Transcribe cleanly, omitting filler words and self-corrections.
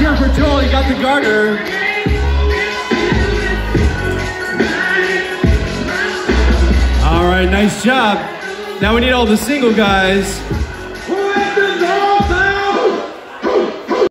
cheer for Joel, he got the garter. All right, nice job. Now we need all the single guys